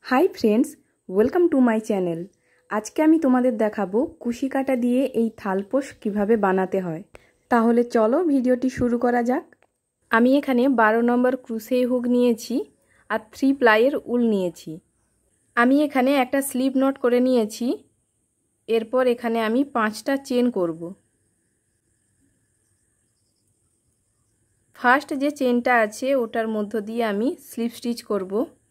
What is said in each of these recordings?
High friends, welcome to my channel. आज के आमी तुम्हादेर देखाबो कुशी काटा दिए এই থালপোশ কিভাবে বানাতে হয়। তাহলে চলো ভিডিওটি শুরু করা যাক। আমি এখানে 12 নম্বর ক্রুশে হুক নিয়েছি আর 3 প্লাইয়ের উল নিয়েছি। আমি এখানে একটা স্লিপ নট করে নিয়েছি। এরপর এখানে আমি 5টা চেন করব। ফার্স্ট যে চেনটা আছে ওটার মধ্য দিয়ে আমি স্লিপ স্টিচ করব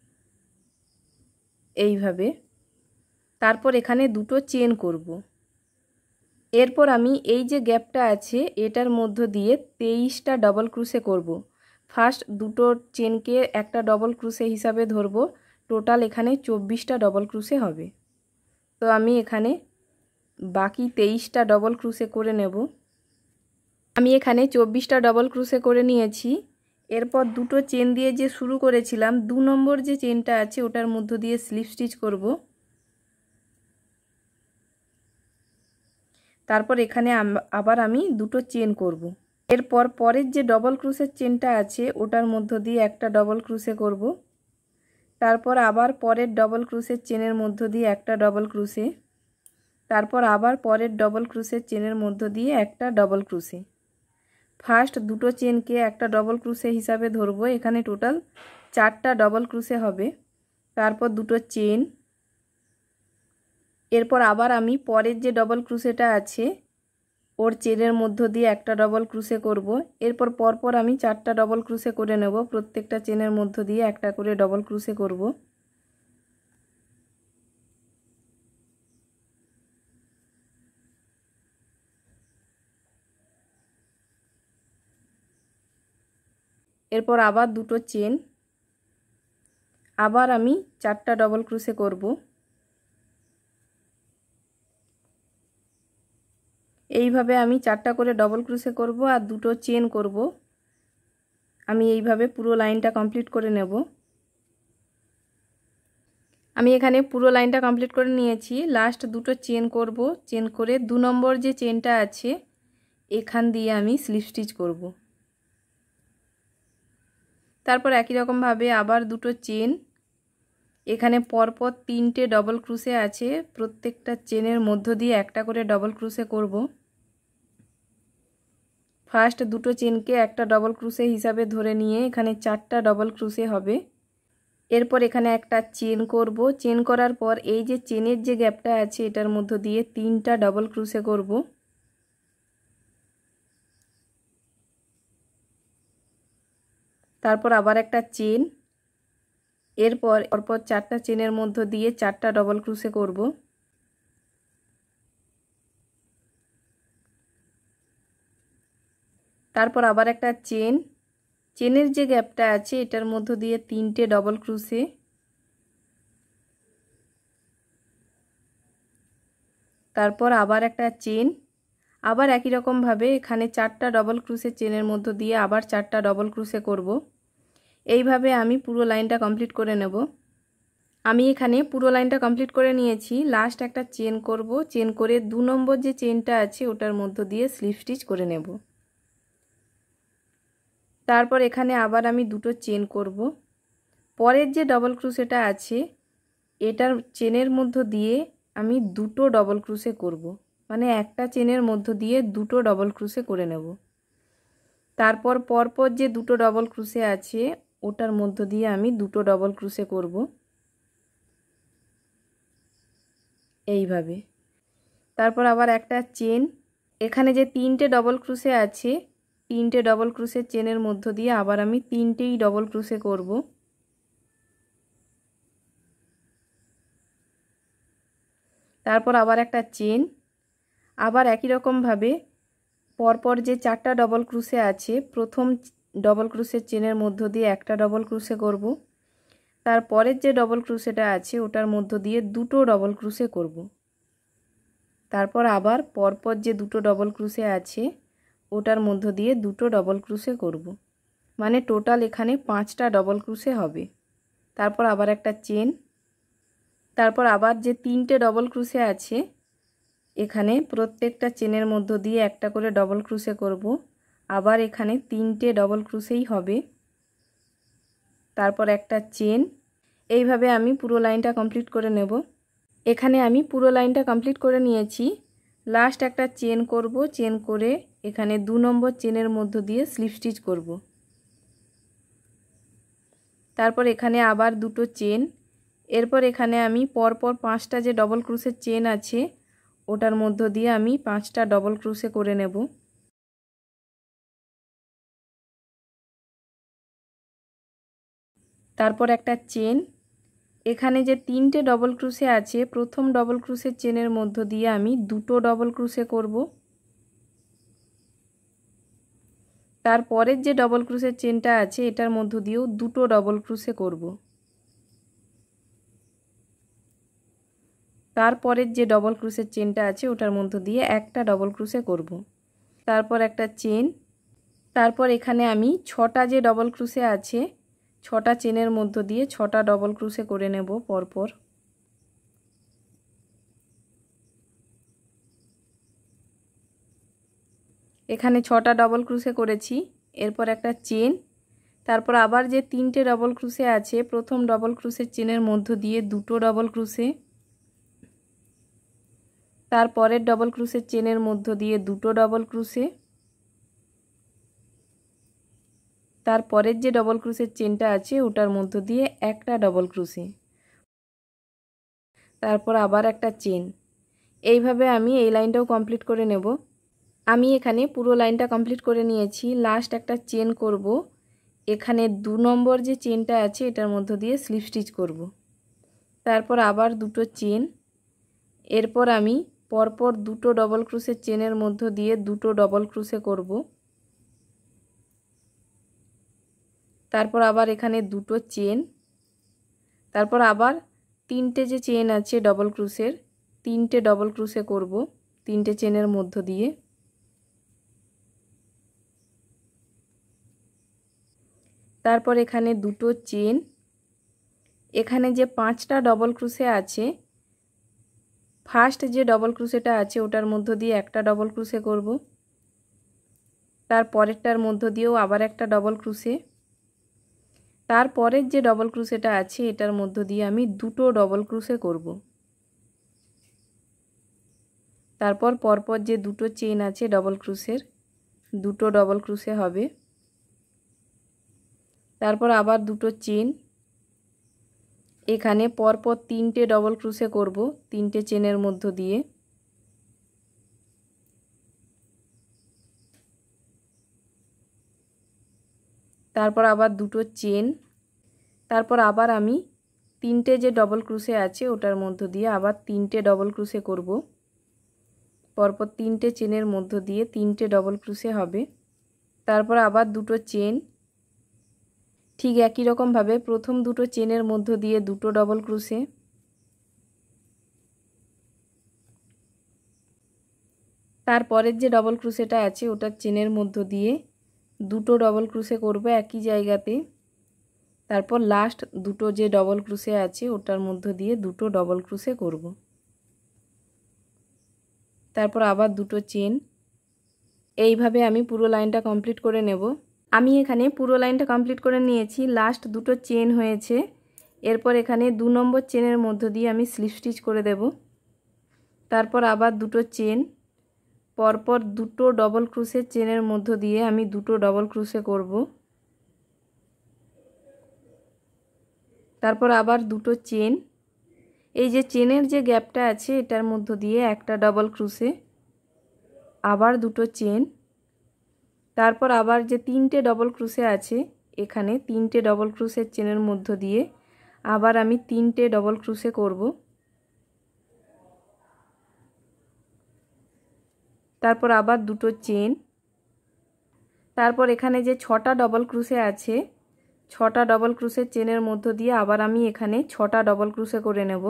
এইভাবে। তারপর এখানে দুটো চেন করব। এরপর আমি এই যে গ্যাপটা আছে এটার মধ্য দিয়ে 23টা ডবল ক্রুশে করব। ফার্স্ট দুটো চেনকে একটা ডবল ক্রুশে হিসাবে ধরব। টোটাল এখানে 24টা ডবল ক্রুশে হবে। তো আমি এখানে বাকি 23টা ডবল ক্রুশে করে নেব। আমি এখানে 24টা ডবল ক্রুশে করে নিয়েছি। এরপর দুটো চেন দিয়ে যে শুরু করেছিলাম 2 নম্বর যে চেনটা আছে ওটার মধ্য দিয়ে স্লিপ স্টিচ করব। তারপর এখানে আবার আমি দুটো চেন করব। এরপর পরের যে ডবল ক্রুশের চেনটা আছে ওটার মধ্য দিয়ে একটা ডবল ক্রুশে করব। তারপর আবার পরের ডবল ক্রুশের চেনের মধ্য দিয়ে একটা ডবল ক্রুশে। তারপর আবার পরের ডবল ক্রুশের চেনের মধ্য দিয়ে একটা ডবল ক্রুশে। ফার্স্ট দুটো চেনকে একটা ডবল ক্রুশে হিসাবে ধরব। এখানে টোটাল 4টা ডবল ক্রুশে হবে। তারপর দুটো চেন। এরপর আবার আমি পরের যে ডবল ক্রুশেটা আছে ওর চেনের মধ্য দিয়ে একটা ডবল ক্রুশে করব। এরপর পরপর আমি 4টা ডবল ক্রুশে করে নেব। প্রত্যেকটা চেনের মধ্য দিয়ে একটা করে ডবল ক্রুশে করব। এরপর আবার দুটো চেন। আবার আমি 4টা ডবল ক্রুশে করব। এইভাবে আমি 4টা করে ডবল ক্রুশে করব আর দুটো চেন করব। আমি এইভাবে পুরো লাইনটা কমপ্লিট করে নেব। আমি এখানে পুরো লাইনটা কমপ্লিট করে নিয়েছি। লাস্ট দুটো চেন করব। চেন করে 2 নম্বর যে চেনটা আছে এখান দিয়ে আমি স্লিপ স্টিচ করব। তারপর একই রকম ভাবে আবার দুটো চেন। এখানে পরপর 3টে ডবল ক্রুশে আছে। প্রত্যেকটা চেনের মধ্য দিয়ে একটা করে ডবল ক্রুশে করব। ফার্স্ট দুটো চেনকে একটা ডবল ক্রুশে হিসাবে ধরে নিয়ে এখানে 4টা ডবল ক্রুশে হবে। এরপর এখানে একটা চেন করব। চেন করার পর এই যে চেনের যে গ্যাপটা আছে এটার মধ্য দিয়ে 3টা ডবল ক্রুশে করব। তারপর আবার একটা চেন। এরপর 4টা চেনের মধ্য দিয়ে 4টা ডবল ক্রুশে করব। তারপর আবার একটা চেন। চেনের যে গ্যাপটা আছে এটার মধ্য দিয়ে 3টে ডবল ক্রুশে। তারপর আবার একটা চেন। আবার একই রকম ভাবে এখানে 4টা ডবল ক্রুশে চেনের মধ্য দিয়ে আবার 4টা ডবল ক্রুশে করব। এইভাবে আমি পুরো লাইনটা কমপ্লিট করে নেব। আমি এখানে পুরো লাইনটা কমপ্লিট করে নিয়েছি। লাস্ট একটা চেন করব। চেন করে 2 নম্বর যে চেনটা আছে ওটার মধ্য দিয়ে স্লিপ স্টিচ করে নেব। তারপর এখানে আবার আমি দুটো চেন করব। পরের যে ডবল ক্রুশেটা আছে এটার চেনের মধ্য দিয়ে আমি দুটো ডবল ক্রুশে করব। মানে একটা চেনের মধ্য দিয়ে দুটো ডবল ক্রুশে করে নেব। তারপর পরপর যে দুটো ডবল ক্রুশে আছে ওটার মধ্য দিয়ে আমি দুটো ডবল ক্রুশে করব এইভাবে। তারপর আবার একটা চেন। এখানে যে 3টে ডবল ক্রুশে আছে 3টে ডবল ক্রুশের চেনের মধ্য দিয়ে আবার আমি 3টেই ডবল ক্রুশে করব। তারপর আবার একটা চেন। আবার একই রকম ভাবে পরপর যে 4টা ডবল ক্রুশে আছে প্রথম ডবল ক্রুশের চেনের মধ্য দিয়ে একটা ডবল ক্রুশে করব। তারপরের যে ডবল ক্রুশেটা আছে ওটার মধ্য দিয়ে দুটো ডবল ক্রুশে করব। তারপর আবার পরপর যে দুটো ডবল ক্রুশে আছে ওটার মধ্য দিয়ে দুটো ডবল ক্রুশে করব। মানে টোটাল এখানে 5টা ডবল ক্রুশে হবে। তারপর আবার একটা চেন। তারপর আবার যে 3টে ডবল ক্রুশে আছে এখানে প্রত্যেকটা চেনের মধ্য দিয়ে একটা করে ডবল ক্রুশে করব। আবার এখানে 3টে ডবল ক্রুশেই হবে। তারপর একটা চেন। এইভাবে আমি পুরো লাইনটা কমপ্লিট করে নেব। এখানে আমি পুরো লাইনটা কমপ্লিট করে নিয়েছি। লাস্ট একটা চেন করব, চেন করে এখানে 2 নম্বর চেনের মধ্য দিয়ে স্লিপ স্টিচ করব। তারপর এখানে আবার দুটো চেন, এরপর এখানে আমি পরপর 5টা যে ডবল ক্রোশের চেন আছে ওটার মধ্য দিয়ে আমি 5টা ডবল ক্রোশে করে নেব। তারপর একটা চেন, এখানে যে 3টে ডবল ক্রোশে আছে প্রথম ডবল ক্রোশের চেনের মধ্য দিয়ে আমি 2টো ডবল ক্রোশে করব। তারপরের যে ডবল ক্রোশের চেনটা আছে এটার মধ্য দিয়েও 2টো ডবল ক্রোশে করব। তারপরের যে ডবল ক্রোশের চেনটা আছে ওটার মধ্য দিয়ে একটা ডবল ক্রোশে করব। তারপর একটা চেন, তারপর এখানে আমি 6টা যে ডবল ক্রোশে আছে 6টা চেনের মধ্য দিয়ে 6টা ডবল ক্রোশে করে নেব পরপর। এখানে 6টা ডবল ক্রোশে করেছি। এরপর একটা চেন, তারপর আবার যে 3টে ডবল ক্রোশে আছে প্রথম ডবল ক্রোশের চেনের মধ্য দিয়ে 2টো ডবল ক্রোশে, তারপরের ডবল ক্রোশের চেনের মধ্য দিয়ে 2টো ডবল ক্রোশে, তারপরের যে ডবল ক্রোশের চেনটা আছে ওটার মধ্য দিয়ে একটা ডবল ক্রোশে, তারপর আবার একটা চেন। এইভাবে আমি এই লাইনটাও কমপ্লিট করে নেব। আমি এখানে পুরো লাইনটা কমপ্লিট করে নিয়েছি। লাস্ট একটা চেন করব, এখানে 2 নম্বর যে চেনটা আছে এটার মধ্য দিয়ে স্লিপ স্টিচ করব। তারপর আবার দুটো চেন, এরপর আমি পরপর 2টো ডবল ক্রোশের চেনের মধ্য দিয়ে 2টো ডবল ক্রোশে করব। তারপর আবার এখানে 2টো চেন, তারপর আবার 3টে যে চেন আছে ডবল ক্রোশের 3টে ডবল ক্রোশে করব 3টে চেনের মধ্য দিয়ে। তারপর এখানে 2টো চেন, এখানে যে 5টা ডবল ক্রোশে আছে ফার্স্ট যে ডবল ক্রোশেটা আছে ওটার মধ্য দিয়ে একটা ডবল ক্রোশে করব, তারপরেরটার মধ্য দিয়েও আবার একটা ডবল ক্রোশে, তারপরের যে ডবল ক্রোশেটা আছে এটার মধ্য দিয়ে আমি 2টো ডবল ক্রোশে করব। তারপর পরপর যে 2টো চেন আছে ডবল ক্রোশের 2টো ডবল ক্রোশে হবে। তারপর আবার 2টো চেন, এখানে পরপর 3টে ডবল ক্রোশে করব 3টে চেনের মধ্য দিয়ে। তারপর আবার 2টো চেন, তারপর আবার আমি 3টে যে ডবল ক্রোশে আছে ওটার মধ্য দিয়ে আবার 3টে ডবল ক্রোশে করব। পরপর 3টে চেনের মধ্য দিয়ে 3টে ডবল ক্রোশে হবে। তারপর আবার 2টো চেন, ঠিক একই রকমভাবে প্রথম 2টো চেনের মধ্য দিয়ে 2টো ডবল ক্রোশে, তারপরের যে ডবল ক্রোশেটা আছে ওটার চেনের মধ্য দিয়ে 2টো ডবল ক্রোশে করব একই জায়গাতে। তারপর লাস্ট 2টো যে ডবল ক্রোশে আছে ওটার মধ্য দিয়ে 2টো ডবল ক্রোশে করব। তারপর আবার 2টো চেন। এইভাবে আমি পুরো লাইনটা কমপ্লিট করে নেব। আমি এখানে পুরো লাইনটা কমপ্লিট করে নিয়েছি। লাস্ট 2টো চেন হয়েছে, এরপর এখানে 2 নম্বর চেনের মধ্য দিয়ে আমি স্লিপ স্টিচ করে দেব। তারপর আবার 2টো চেন, পরপর 2টো ডবল ক্রোশের চেনের মধ্য দিয়ে আমি 2টো ডবল ক্রোশে করব। তারপর আবার 2টো চেন, এই যে চেনের যে গ্যাপটা আছে এটার মধ্য দিয়ে একটা ডবল ক্রোশে, আবার 2টো চেন, তারপর আবার যে 3টে ডবল ক্রোশে আছে এখানে 3টে ডবল ক্রোশের চেনের মধ্য দিয়ে আবার আমি 3টে ডবল ক্রোশে করব। তারপর আবার 2টো চেন, তারপর এখানে যে 6টা ডবল ক্রোশে আছে 6টা ডবল ক্রোশের চেনের মধ্য দিয়ে আবার আমি এখানে 6টা ডবল ক্রোশে করে নেব।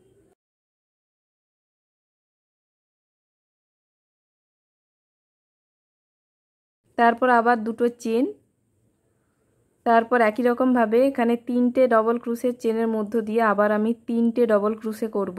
তারপর আবার 2টো চেন, তারপর একই রকমভাবে এখানে 3টে ডবল ক্রোশের চেনের মধ্য দিয়ে আবার আমি 3টে ডবল ক্রোশে করব।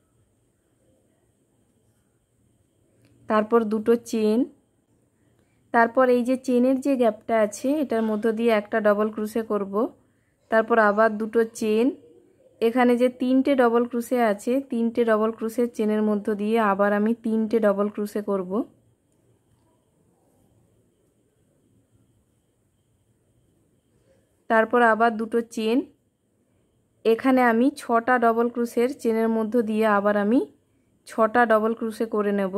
তারপর 2টো চেন, তারপর এই যে চেনের যে গ্যাপটা আছে এটার মধ্য দিয়ে একটা ডবল ক্রোশে করব। তারপর আবার দুটো চেন, এখানে যে তিনটে ডবল ক্রোশে আছে তিনটে ডবল ক্রোশের চেনের মধ্য দিয়ে আবার আমি তিনটে ডবল ক্রোশে করব। তারপর আবার দুটো চেন, এখানে আমি 6টা ডবল ক্রোশের চেনের মধ্য দিয়ে আবার আমি 6টা ডবল ক্রোশে করে নেব।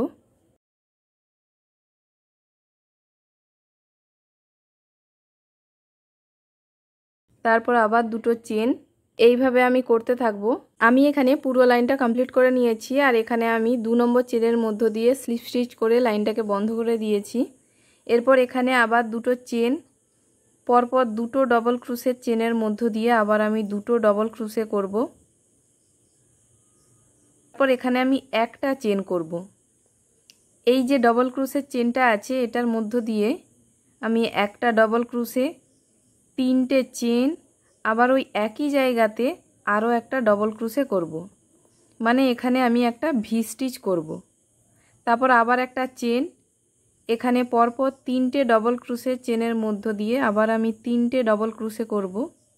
তারপর আবার দুটো চেন, এইভাবে আমি করতে থাকবো। আমি এখানে পুরো লাইনটা কমপ্লিট করে নিয়েছি আর এখানে আমি 2 নম্বর চেনের মধ্য দিয়ে স্লিপ স্টিচ করে লাইনটাকে বন্ধ করে দিয়েছি। এরপর এখানে আবার দুটো চেন, পরপর দুটো ডবল ক্রোশের চেনের মধ্য দিয়ে আবার আমি দুটো ডবল ক্রোশে করব। তারপর এখানে আমি একটা চেন করব। এই যে ডবল ক্রোশের চেনটা আছে এটার মধ্য দিয়ে আমি একটা ডবল ক্রোশে, তিনটে চেন, আবার ওই একই জায়গাতে আরও একটা ডবল ক্রোশে করব। মানে এখানে আমি একটা ভি স্টিচ করব। তারপর আবার একটা চেন, এখানে পরপর তিনটে ডবল ক্রোশের চেনের মধ্য দিয়ে আবার আমি তিনটে ডবল ক্রোশে করব।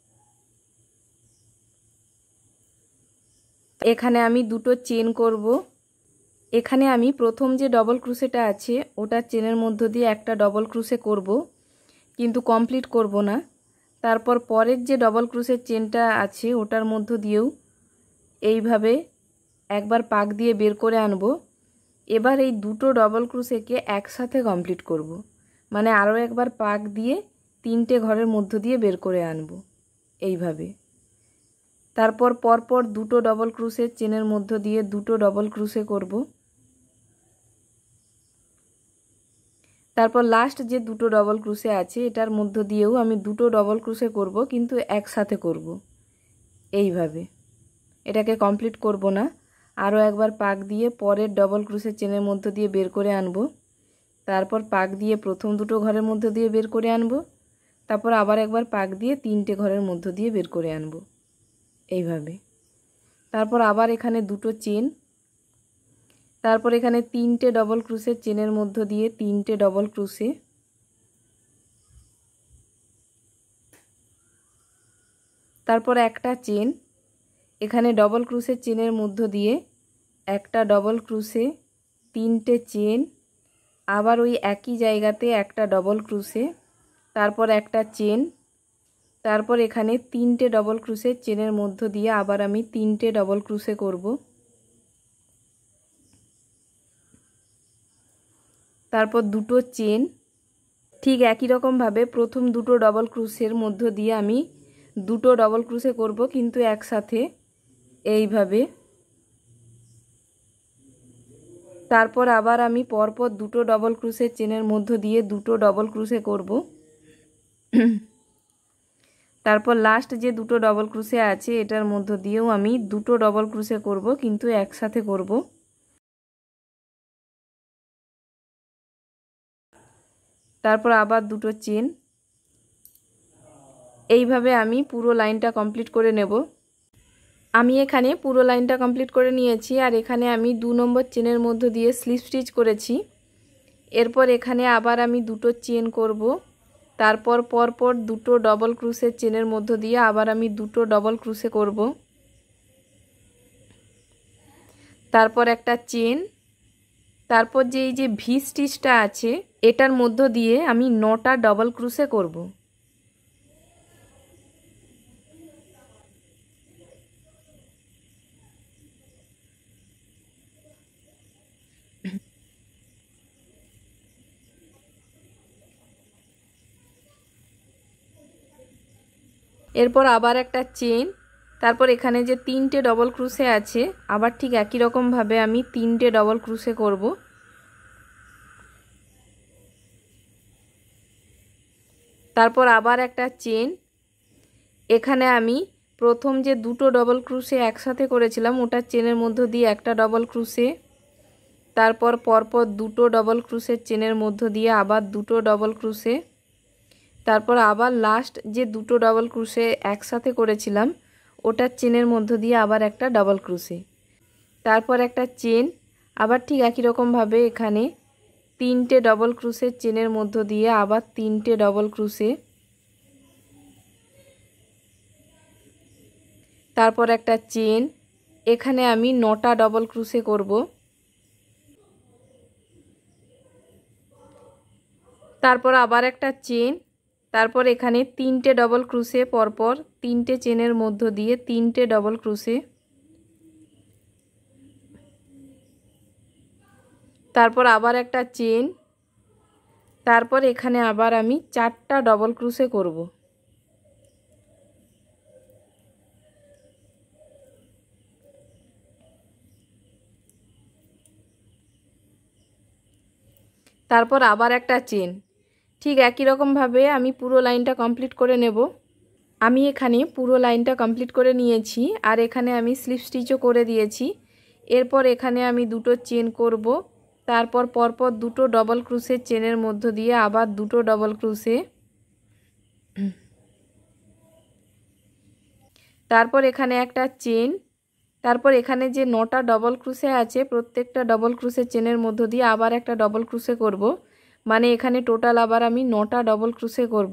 এখানে আমি দুটো চেন করব। এখানে আমি প্রথম যে ডবল ক্রোশেটা আছে ওটার চেনের মধ্য দিয়ে একটা ডবল ক্রোশে করব, কিন্তু কমপ্লিট করব না। তারপর পরের যে ডবল ক্রোশের চেনটা আছে ওটার মধ্য দিয়েও এইভাবে একবার পাক দিয়ে বের করে আনব। এবার এই দুটো ডবল ক্রোশেকে একসাথে কমপ্লিট করব, মানে আরও একবার পাক দিয়ে তিনটে ঘরের মধ্য দিয়ে বের করে আনব এইভাবে। তারপর পরপর দুটো ডবল ক্রোশের চেনের মধ্য দিয়ে দুটো ডবল ক্রোশে করব। তারপর লাস্ট যে দুটো ডবল ক্রোশে আছে এটার মধ্য দিয়েও আমি দুটো ডবল ক্রোশে করব, কিন্তু একসাথে করব এইভাবে। এটাকে কমপ্লিট করব না, আরও একবার পাক দিয়ে পরের ডবল ক্রোশের চেনের মধ্য দিয়ে বের করে আনব। তারপর পাক দিয়ে প্রথম দুটো ঘরের মধ্য দিয়ে বের করে আনব। তারপর আবার একবার পাক দিয়ে তিনটে ঘরের মধ্য দিয়ে বের করে আনব এইভাবে। তারপর আবার এখানে দুটো চেন, তারপর এখানে তিনটে ডবল ক্রোশের চেনের মধ্য দিয়ে তিনটে ডবল ক্রোশে, তারপর একটা চেন, এখানে ডবল ক্রোশের চেনের মধ্য দিয়ে একটা ডবল ক্রোশে, তিনটে চেন, আবার ওই একই জায়গাতে একটা ডবল ক্রোশে, তারপর একটা চেন, তারপর এখানে তিনটে ডবল ক্রোশের চেনের মধ্য দিয়ে আবার আমি তিনটে ডবল ক্রোশে করব। তারপর দুটো চেন, ঠিক একই রকমভাবে প্রথম দুটো ডবল ক্রোশের মধ্য দিয়ে আমি দুটো ডবল ক্রোশে করব, কিন্তু একসাথে এইভাবে। তারপর আবার আমি পরপর দুটো ডবল ক্রোশের চেনের মধ্য দিয়ে দুটো ডবল ক্রোশে করব। তারপর লাস্ট যে দুটো ডবল ক্রোশে আছে এটার মধ্য দিয়েও আমি দুটো ডবল ক্রোশে করব, কিন্তু একসাথে করব। তারপর আবার দুটো চেন, এইভাবে আমি পুরো লাইনটা কমপ্লিট করে নেব। আমি এখানে পুরো লাইনটা কমপ্লিট করে নিয়েছি আর এখানে আমি 2 নম্বর চেনের মধ্য দিয়ে স্লিপ স্টিচ করেছি। এরপর এখানে আবার আমি দুটো চেন করব। তারপর পরপর দুটো ডবল ক্রোশের চেনের মধ্য দিয়ে আবার আমি দুটো ডবল ক্রোশে করব। তারপর একটা চেন, তারপর যে এই যে ভি স্টিচটা আছে এটার মধ্য দিয়ে আমি 9টা ডবল ক্রোশে করব। এরপর আবার একটা চেন, তারপর এখানে যে তিনটে ডবল ক্রোশে আছে আবার ঠিক একই রকমভাবে আমি তিনটে ডবল ক্রোশে করব। তারপর আবার একটা চেন, এখানে আমি প্রথম যে দুটো ডবল ক্রোশে একসাথে করেছিলাম ওটার চেনের মধ্য দিয়ে একটা ডবল ক্রোশে, তারপর পরপর দুটো ডবল ক্রোশের চেনের মধ্য দিয়ে আবার দুটো ডবল ক্রোশে, তারপর আবার লাস্ট যে দুটো ডবল ক্রোশে একসাথে করেছিলাম ওটার চেনের মধ্য দিয়ে আবার একটা ডবল ক্রোশে, তারপর একটা চেন, আবার ঠিক একই রকমভাবে এখানে তিনটে ডবল ক্রোশের চেনের মধ্য দিয়ে আবার তিনটে ডবল ক্রোশে, তারপর একটা চেন। এখানে আমি 9টা ডবল ক্রোশে করব। তারপর আবার একটা চেন, তারপর এখানে তিনটে ডবল ক্রোশে, পরপর তিনটে চেনের মধ্য দিয়ে তিনটে ডবল ক্রোশে, তারপর আবার একটা চেন, তারপর এখানে আবার আমি 4টা ডবল ক্রোশে করব। তারপর আবার একটা চেন। ঠিক একই রকমভাবে আমি পুরো লাইনটা কমপ্লিট করে নেব। আমি এখানে পুরো লাইনটা কমপ্লিট করে নিয়েছি, আর এখানে আমি স্লিপ স্টিচও করে দিয়েছি। এরপর এখানে আমি দুটো চেন করব, তারপর পরপর দুটো ডবল ক্রোশের চেনের মধ্য দিয়ে আবার দুটো ডবল ক্রোশে, তারপর এখানে একটা চেন, তারপর এখানে যে 9টা ডবল ক্রোশে আছে প্রত্যেকটা ডবল ক্রোশের চেনের মধ্য দিয়ে আবার একটা ডবল ক্রোশে করব। মানে এখানে টোটাল আবার আমি 9টা ডবল ক্রোশে করব।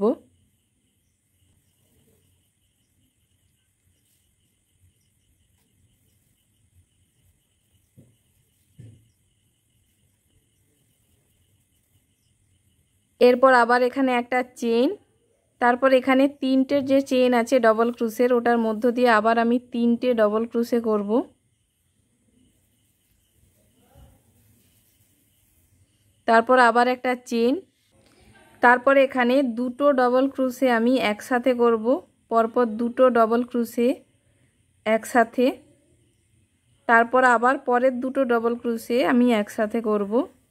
এরপর আবার এখানে একটা চেন, তারপর এখানে তিনটে যে চেন আছে ডবল ক্রোশের ওটার মধ্য দিয়ে আবার আমি তিনটে ডবল ক্রোশে করব। তারপর আবার একটা চেন, তারপর এখানে দুটো ডবল ক্রোশে আমি একসাথে করব, পরপর দুটো ডবল ক্রোশে একসাথে, তারপর আবার পরের দুটো ডবল ক্রোশে আমি একসাথে করব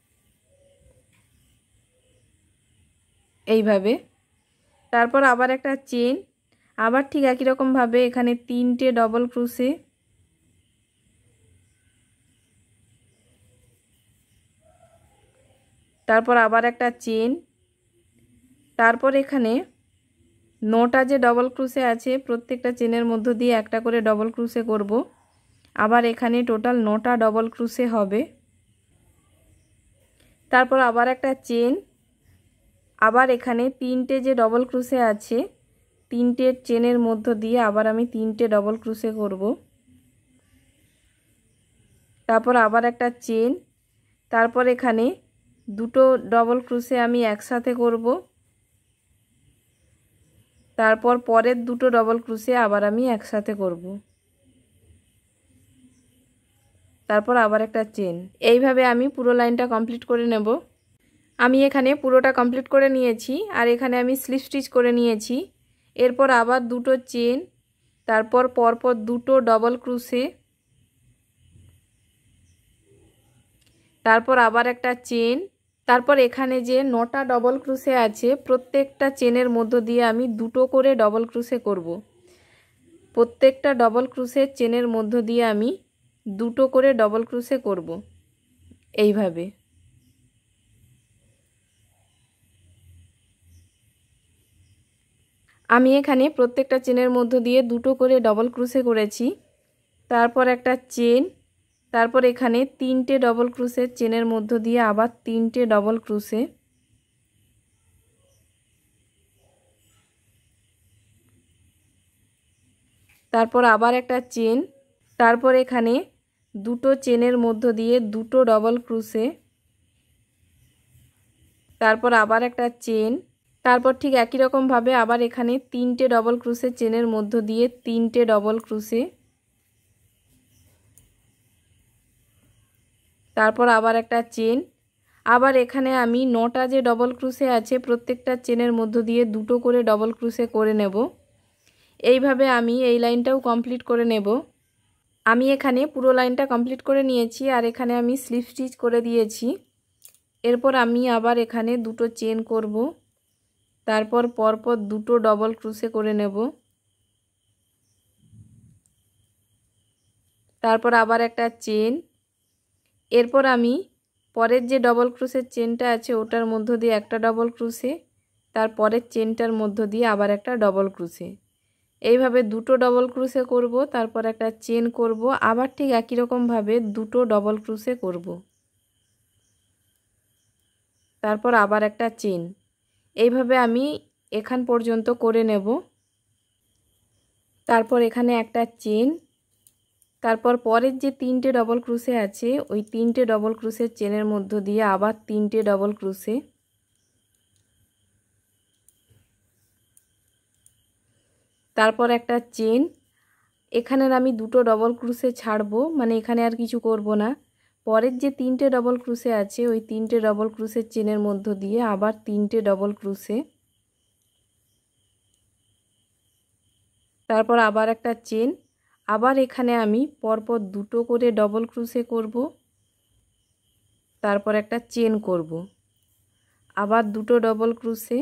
এইভাবে। তারপর আবার একটা চেন, আবার ঠিক একই রকমভাবে এখানে তিনটে ডবল ক্রোশে, তারপর আবার একটা চেন, তারপর এখানে 9টা যে ডবল ক্রোশে আছে প্রত্যেকটা চেনের মধ্য দিয়ে একটা করে ডবল ক্রোশে করব। আবার এখানে টোটাল 9টা ডবল ক্রোশে হবে। তারপর আবার একটা চেন, আবার এখানে তিনটে যে ডবল ক্রোশে আছে তিনটে চেনের মধ্য দিয়ে আবার আমি তিনটে ডবল ক্রোশে করব। তারপর আবার একটা চেন, তারপর এখানে দুটো ডবল ক্রোশে আমি একসাথে করব, তারপর পরের দুটো ডবল ক্রোশে আবার আমি একসাথে করব, তারপর আবার একটা চেন। এইভাবে আমি পুরো লাইনটা কমপ্লিট করে নেব। আমি এখানে পুরোটা কমপ্লিট করে নিয়েছি, আর এখানে আমি স্লিপ স্টিচ করে নিয়েছি। এরপর আবার দুটো চেন, তারপর পরপর দুটো ডবল ক্রোশে, তারপর আবার একটা চেন, তারপর এখানে যে 9টা ডবল ক্রোশে আছে প্রত্যেকটা চেনের মধ্য দিয়ে আমি দুটো করে ডবল ক্রোশে করব। প্রত্যেকটা ডবল ক্রোশের চেনের মধ্য দিয়ে আমি দুটো করে ডবল ক্রোশে করব এইভাবে। আমি এখানে প্রত্যেকটা চেনের মধ্য দিয়ে দুটো করে ডবল ক্রোশে করেছি। তারপর একটা চেন, তারপর এখানে তিনটে ডবল ক্রোশের চেনের মধ্য দিয়ে আবার তিনটে ডবল ক্রোশে, তারপর আবার একটা চেন, তারপর এখানে দুটো চেনের মধ্য দিয়ে দুটো ডবল ক্রোশে, তারপর আবার একটা চেন, তারপর ঠিক একই রকমভাবে আবার এখানে তিনটে ডবল ক্রোশে চেনের মধ্য দিয়ে তিনটে ডবল ক্রোশে, তারপর আবার একটা চেন। আবার এখানে আমি 9টা যে ডবল ক্রোশে আছে প্রত্যেকটা চেনের মধ্য দিয়ে দুটো করে ডবল ক্রোশে করে নেব। এইভাবে আমি এই লাইনটাও কমপ্লিট করে নেব। আমি এখানে পুরো লাইনটা কমপ্লিট করে নিয়েছি, আর এখানে আমি স্লিপ স্টিচ করে দিয়েছি। এরপর আমি আবার এখানে দুটো চেন করব, তারপর পরপর দুটো ডবল ক্রোশে করে নেব, তারপর আবার একটা চেন। এরপর আমি পরের যে ডবল ক্রোশের চেনটা আছে ওটার মধ্য দিয়ে একটা ডবল ক্রোশে, তার পরের চেনটার মধ্য দিয়ে আবার একটা ডবল ক্রোশে, এইভাবে দুটো ডবল ক্রোশে করব, তারপর একটা চেন করব, আবার ঠিক একই রকমভাবে দুটো ডবল ক্রোশে করব। তারপর আবার একটা চেন। এইভাবে আমি এখান পর্যন্ত করে নেব। তারপর এখানে একটা চেন, তারপর পরের যে 3টে ডবল ক্রোশে আছে ওই 3টে ডবল ক্রোশের চেনের মধ্য দিয়ে আবার 3টে ডবল ক্রোশে, তারপর একটা চেন। এখানের আমি দুটো ডবল ক্রোশে ছাড়বো, মানে এখানে আর কিছু করব না। পরের যে 3টে ডবল ক্রোশে আছে ওই 3টে ডবল ক্রোশের চেনের মধ্য দিয়ে আবার 3টে ডবল ক্রোশে, তারপর আবার একটা চেন। আবার এখানে আমি পরপর দুটো করে ডবল ক্রোশে করব, তারপর একটা চেন করব, আবার দুটো ডবল ক্রোশে,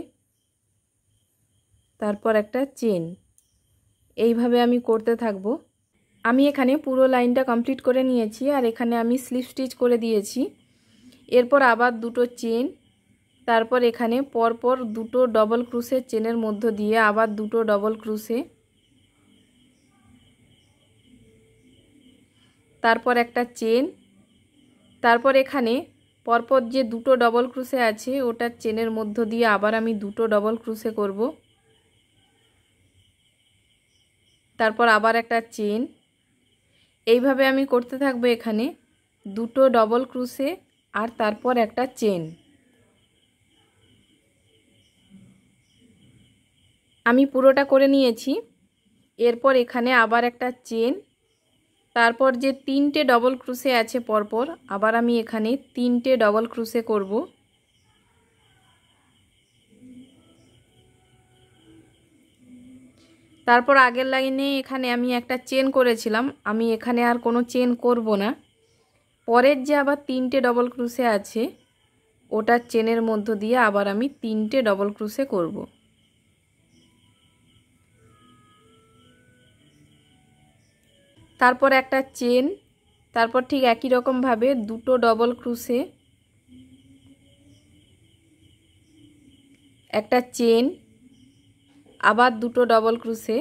তারপর একটা চেন। এইভাবে আমি করতে থাকব। আমি এখানে পুরো লাইনটা কমপ্লিট করে নিয়েছি আর এখানে আমি স্লিপ স্টিচ করে দিয়েছি। এরপর আবার দুটো চেন, তারপর এখানে পরপর দুটো ডবল ক্রোশের চেনের মধ্য দিয়ে আবার দুটো ডবল ক্রোশে, তারপর একটা চেন। তারপর এখানে পরপর যে দুটো ডবল ক্রোশে আছে ওটার চেনের মধ্য দিয়ে আবার আমি দুটো ডবল ক্রোশে করব, তারপর আবার একটা চেন। এইভাবে আমি করতে থাকবো। এখানে দুটো ডবল ক্রোশে আর তারপর একটা চেন। আমি পুরোটা করে নিয়েছি। এরপর এখানে আবার একটা চেন, তারপর যে 3টে ডবল ক্রোশে আছে পরপর আবার আমি এখানে 3টে ডবল ক্রোশে করব, তারপর আগের লাইনে এখানে আমি একটা চেন করেছিলাম, আমি এখানে আর কোনো চেন করব না। পরের যে আবার 3টে ডবল ক্রোশে আছে ওটার চেনের মধ্য দিয়ে আবার আমি 3টে ডবল ক্রোশে করব। তারপর একটা চেন, তারপর ঠিক একই রকম ভাবে দুটো ডবল ক্রোশে, একটা চেন, আবার দুটো ডবল ক্রোশে,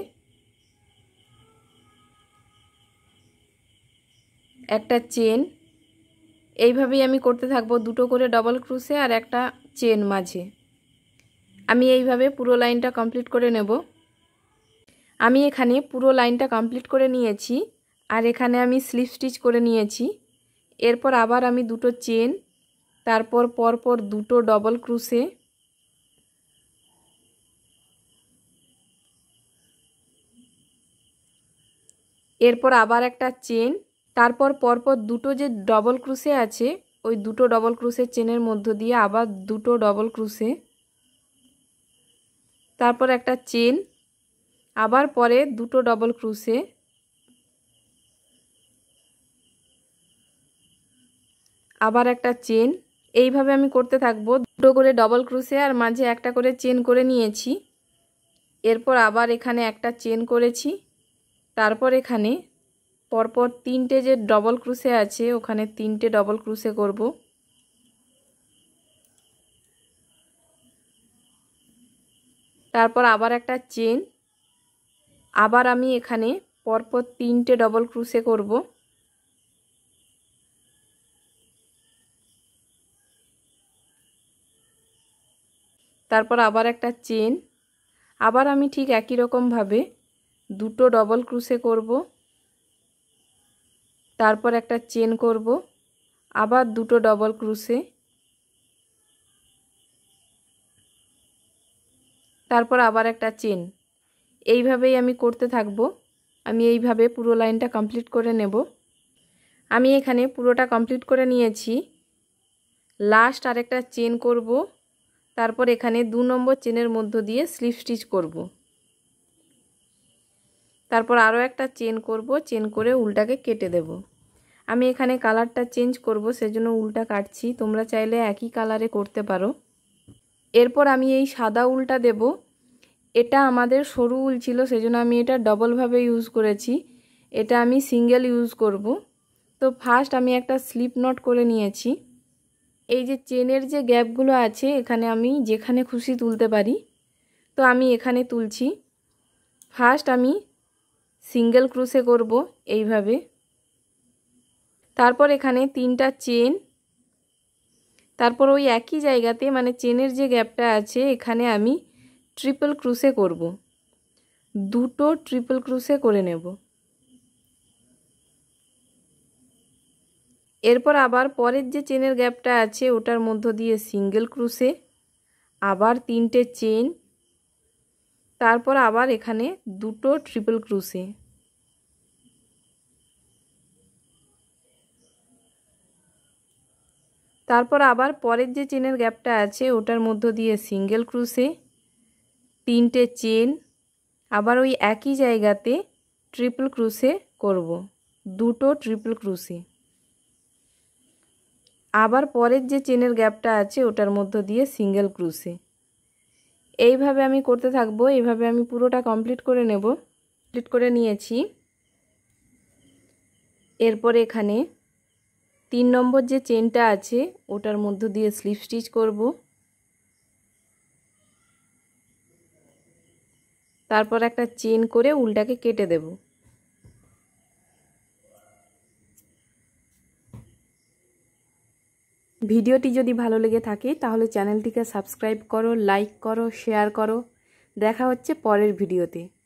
একটা চেন। এইভাবেই আমি করতে থাকবো, দুটো করে ডবল ক্রোশে আর একটা চেন মাঝে। আমি এইভাবে পুরো লাইনটা কমপ্লিট করে নেব। আমি এখানে পুরো লাইনটা কমপ্লিট করে নিয়েছি আর এখানে আমি স্লিপ স্টিচ করে নিয়েছি। এরপর আবার আমি দুটো চেন, তারপর পরপর দুটো ডবল ক্রোশে, এরপর আবার একটা চেন, তারপর পরপর দুটো যে ডবল ক্রোশে আছে ওই দুটো ডবল ক্রোশের চেনের মধ্য দিয়ে আবার দুটো ডবল ক্রোশে, তারপর একটা চেন, আবার পরে দুটো ডবল ক্রোশে, আবার একটা চেন। এইভাবে আমি করতে থাকবো। দুটো করে ডবল ক্রোশে আর মাঝে একটা করে চেন করে নিয়েছি। এরপর আবার এখানে একটা চেন করেছি, তারপর এখানে পরপর 3টে যে ডবল ক্রোশে আছে ওখানে 3টে ডবল ক্রোশে করব, তারপর আবার একটা চেন, আবার আমি এখানে পরপর 3টে ডবল ক্রোশে করব, তারপর আবার একটা চেন, আবার আমি ঠিক একই রকম ভাবে দুটো ডবল ক্রোশে করব, তারপর একটা চেন করব, আবার দুটো ডবল ক্রোশে, তারপর আবার একটা চেন। এইভাবেই আমি করতে থাকব। আমি এইভাবে পুরো লাইনটা কমপ্লিট করে নেব। আমি এখানে পুরোটা কমপ্লিট করে নিয়েছি। লাস্ট আরেকটা চেন করব, তারপর এখানে 2 নম্বর চেনের মধ্য দিয়ে স্লিপ স্টিচ করব, তারপর আরও একটা চেন করব, চেন করে উল্টাকে কেটে দেব। আমি এখানে কালারটা চেঞ্জ করব সেজন্য উল্টা কাটছি, তোমরা চাইলে একই কালারে করতে পারো। এরপর আমি এই সাদা উলটা দেব। এটা আমাদের সরু উল ছিল সেজন্য আমি এটা ডবলভাবে ইউজ করেছি, এটা আমি সিঙ্গেল ইউজ করব। তো ফার্স্ট আমি একটা স্লিপ নট করে নিয়েছি। এই যে চেনের যে গ্যাপগুলো আছে এখানে আমি যেখানে খুশি তুলতে পারি, তো আমি এখানে তুলছি। ফার্স্ট আমি সিঙ্গেল ক্রোশে করব এইভাবে, তারপর এখানে 3টা চেন, তারপর ওই একই জায়গাতে মানে চেনের যে গ্যাপটা আছে এখানে আমি ট্রিপল ক্রোশে করব, দুটো ট্রিপল ক্রোশে করে নেব। এরপর আবার পরের যে চেনের গ্যাপটা আছে ওটার মধ্য দিয়ে সিঙ্গেল ক্রোশে, আবার 3টে চেন, তারপর আবার এখানে দুটো ট্রিপল ক্রোশে। তারপর আবার পরের যে চেনের গ্যাপটা আছে ওটার মধ্য দিয়ে সিঙ্গেল ক্রোশে, 3টে চেন, আবার ওই একই জায়গাতে ট্রিপল ক্রোশে করব, দুটো ট্রিপল ক্রোশে। আবার পরের যে চেনের গ্যাপটা আছে ওটার মধ্য দিয়ে সিঙ্গেল ক্রোশে। এইভাবে আমি করতে থাকবো, এইভাবে আমি পুরোটা কমপ্লিট করে নেব। কমপ্লিট করে নিয়েছি। এরপর এখানে 3 নম্বর যে চেনটা আছে ওটার মধ্য দিয়ে স্লিপ স্টিচ করব। তারপর একটা চেন করে উল্টাকে কেটে দেব। ভিডিওটি যদি ভালো লেগে থাকে তাহলে চ্যানেলটিকে সাবস্ক্রাইব করো, লাইক করো, শেয়ার করো। দেখা হচ্ছে পরের ভিডিওতে।